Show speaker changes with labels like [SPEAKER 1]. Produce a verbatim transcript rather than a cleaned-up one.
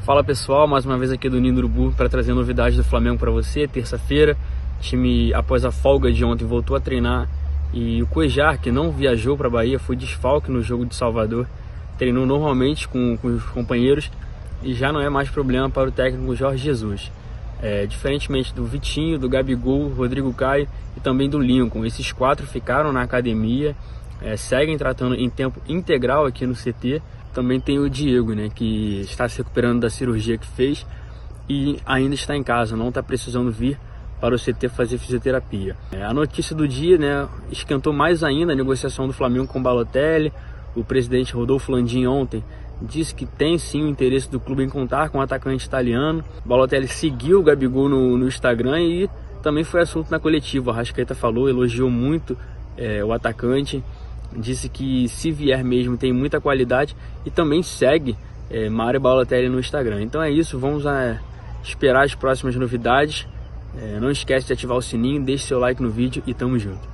[SPEAKER 1] Fala pessoal, mais uma vez aqui do Ninho do Urubu para trazer novidades do Flamengo para você. Terça-feira, o time após a folga de ontem voltou a treinar e o Cuéllar, que não viajou para a Bahia, foi desfalque no jogo de Salvador, treinou normalmente com, com os companheiros e já não é mais problema para o técnico Jorge Jesus. É, diferentemente do Vitinho, do Gabigol, Rodrigo Caio e também do Lincoln, esses quatro ficaram na academia, é, seguem tratando em tempo integral aqui no C T. Também tem o Diego, né, que está se recuperando da cirurgia que fez e ainda está em casa, não está precisando vir para o C T fazer fisioterapia. É, a notícia do dia, né, esquentou mais ainda a negociação do Flamengo com o Balotelli. O presidente Rodolfo Landim ontem disse que tem sim o interesse do clube em contar com o atacante italiano. O Balotelli seguiu o Gabigol no, no Instagram e também foi assunto na coletiva. A Arrascaeta falou, elogiou muito é, o atacante. Disse que se vier mesmo tem muita qualidade e também segue é, Mário Balotelli no Instagram. Então é isso, vamos é, esperar as próximas novidades. É, não esquece de ativar o sininho, deixe seu like no vídeo e tamo junto.